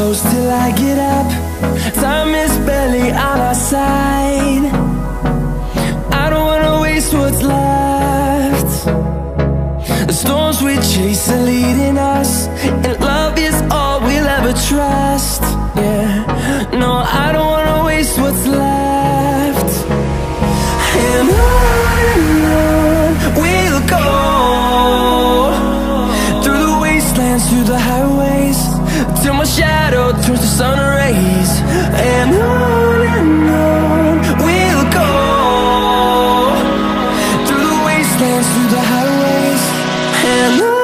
close till I get up. Time is barely on our side. I don't wanna waste what's left. The storms we chase are leading us, and love is all we'll ever trust. Yeah, no, I don't wanna waste what's left. And on we'll go, through the wastelands, through the highways, till my shadow turns to sun rays. And on we'll go, through the wastelands, through the highways, and on we'll go.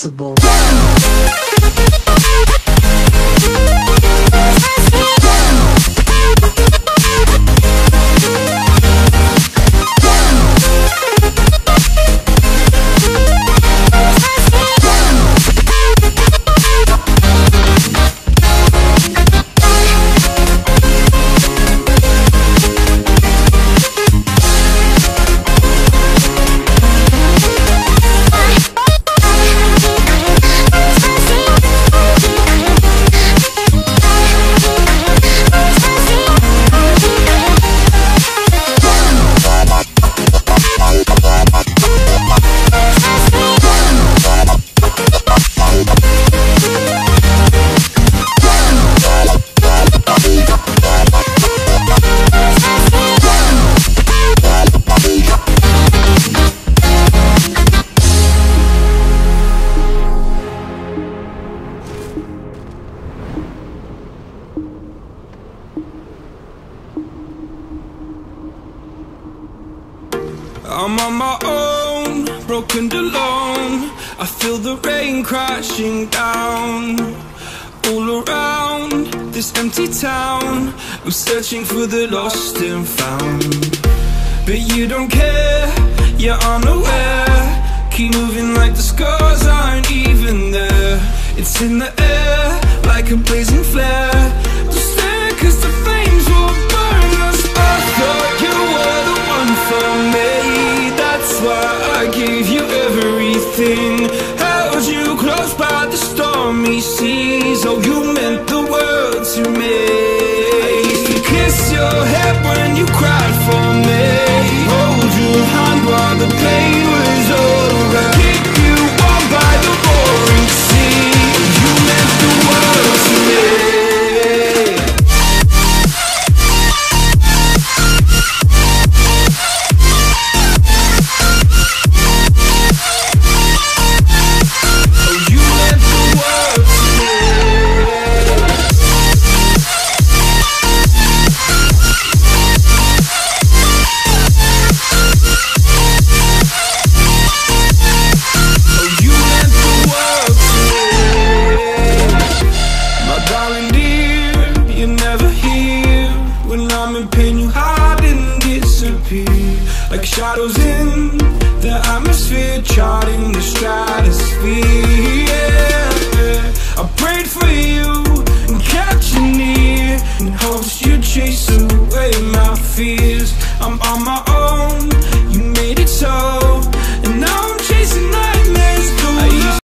possible. I'm on my own, broken and alone. I feel the rain crashing down all around this empty town. I'm searching for the lost and found, but you don't care, you're unaware. Keep moving like the scars aren't even there. It's in the air like a blazing flare. Just stare, 'cause the flames will burn us. I thought you were the one for me. That's why I gave you everything. Held you close by the stormy seas. Oh, you meant the world to me. I used to kiss your head when you cried for me. Hold your hand while the pain was over. Keep you warm by the roaring sea. You meant the world to me. Like shadows in the atmosphere, charting the stratosphere.